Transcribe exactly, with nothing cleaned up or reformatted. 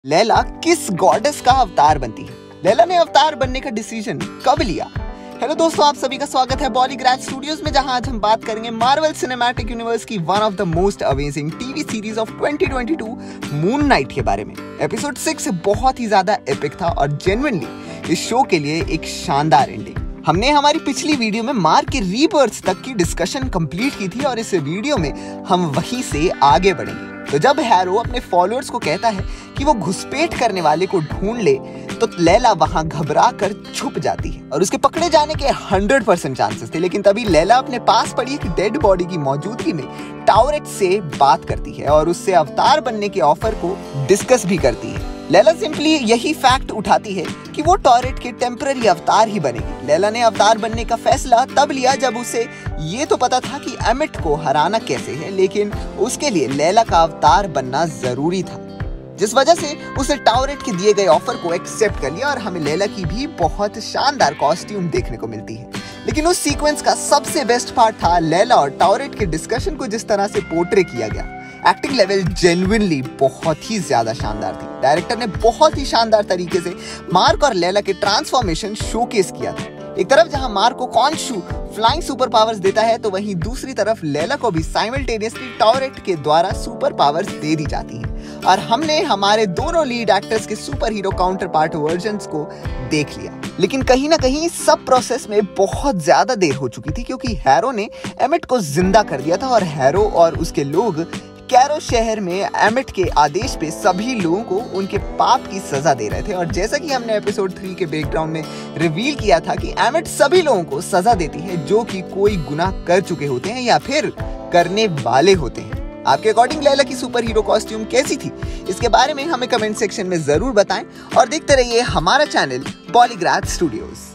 लैला किस गॉडेस का अवतार बनती है? लैला ने अवतार बनने का डिसीजन कब लिया? हेलो दोस्तों, आप सभी का स्वागत है बॉलीग्रैड स्टूडियोज में, जहां आज हम बात करेंगे मार्वल सिनेमैटिक यूनिवर्स की one of the most amazing TV series of twenty twenty two Moon Knight के बारे में। एपिसोड सिक्स बहुत ही ज्यादा एपिक था और जेन्युइनली इस शो के लिए एक शानदार एंडिंग। हमने हमारी पिछली वीडियो में मार्क के रीबर्थ तक की डिस्कशन कंप्लीट की थी और इस वीडियो में हम वहीं से आगे बढ़ेंगे। तो जब हैरो अपने फॉलोअर्स को कहता है कि वो घुसपैठ करने वाले को ढूंढ ले, तो लैला वहां घबरा कर छुप जाती है और उसके पकड़े जाने के हंड्रेड परसेंट चांसेस थे। लेकिन तभी लैला अपने पास पड़ी एक डेड बॉडी की मौजूदगी में टावरेट से बात करती है और उससे अवतार बनने के ऑफर को डिस्कस भी करती है। लैला सिंपली यही फैक्ट उठाती है कि वो टॉरेट के टेम्पररी अवतार ही बनेगी। लैला ने अवतार बनने का फैसला तब लिया जब उसे ये तो पता था कि एमिट को हराना कैसे है, लेकिन उसके लिए लैला का अवतार बनना जरूरी था, जिस वजह से उसे टावरेट के दिए गए ऑफर को एक्सेप्ट कर लिया और हमें लैला की भी बहुत शानदार कॉस्ट्यूम देखने को मिलती है। लेकिन उस सीक्वेंस का सबसे बेस्ट पार्ट था लैला और टावरेट के डिस्कशन को जिस तरह से पोर्ट्रे किया गया। एक्टिंग लेवल जेन्युइनली बहुत ही ज्यादा शानदार थी। डायरेक्टर ने बहुत ही शानदार तरीके से मार्क और लैला के ट्रांसफॉर्मेशन शोकेस किया था। एक तरफ जहां मार्क को कॉन्शु फ्लाइंग सुपर पावर्स देता है, तो वहीं दूसरी तरफ लैला को भी साइमल्टेनियसली टॉरेट के द्वारा सुपर पावर्स दे दी जाती हैं और हमने हमारे दोनों लीड एक्टर्स के superhero counterpart versions को देख लिया। लेकिन कहीं ना कहीं सब प्रोसेस में बहुत ज्यादा देर हो चुकी थी, क्योंकि हैरो ने एमिट को जिंदा कर दिया था और हैरो और उसके लोग कैरो शहर में एमिट के आदेश पे सभी लोगों को उनके पाप की सजा दे रहे थे। और जैसा कि हमने एपिसोड थ्री के बैकग्राउंड में रिवील किया था कि एमिट सभी लोगों को सजा देती है जो कि कोई गुनाह कर चुके होते हैं या फिर करने वाले होते हैं। आपके अकॉर्डिंग लैला की सुपर हीरो कॉस्ट्यूम कैसी थी? इसके बारे में हमें कमेंट सेक्शन में जरूर बताएं और देखते रहिए हमारा चैनल बॉलीग्रैड स्टूडियोज।